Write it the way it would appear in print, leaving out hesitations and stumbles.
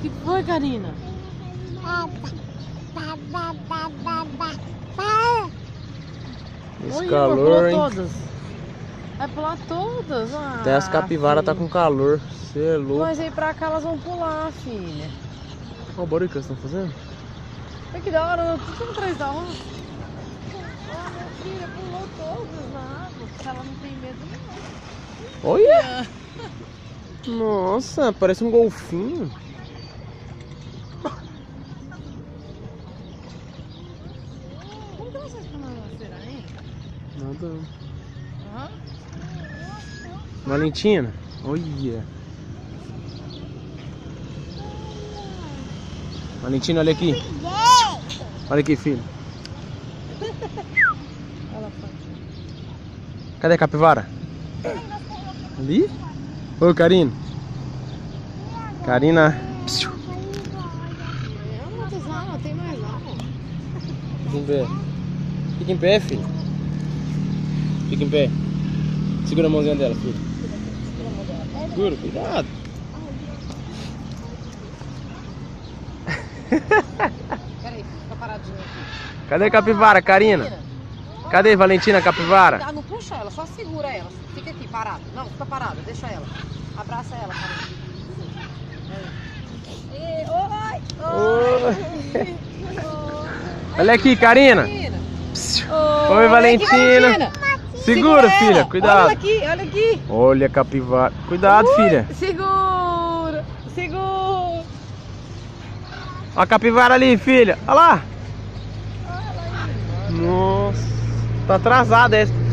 que foi, Karina? Esse Oi, calor, amor, hein? todas. Vai pular todas. Ah, Até as capivaras tá com calor. Você é louco. Mas aí pra cá elas vão pular, filha. Olha o barulho que elas estão fazendo. Olha que da hora, tudo atrás da onda. Ah, minha filha pulou todas na água. Ela não tem medo, não. Olha! Nossa, parece um golfinho. Como que vocês estão na feira, hein? Nada. Hã? Valentina, olha. Valentina, olha aqui. Olha aqui, filho. Ela foi. Cadê a capivara? Ali? Ô, Karina. Karina. Não, tem mais lá, pô. Fica em pé. Fica em pé, filho. Fica em pé. Segura a mãozinha dela, filho. Segura, cuidado. Peraí, fica paradinho aqui. Cadê a capivara, Karina? Cadê Valentina, a capivara? Ah, não puxa ela, só segura ela. Fica aqui, parado. Não, fica parada, deixa ela. Abraça ela, Karina. Oi! Olha aqui, Karina. Oi, Valentina. Segura, filha, cuidado. Olha aqui, olha aqui. Olha a capivara. Cuidado, filha. Segura, segura. Olha a capivara ali, filha. Olha lá. Nossa, tá atrasada essa.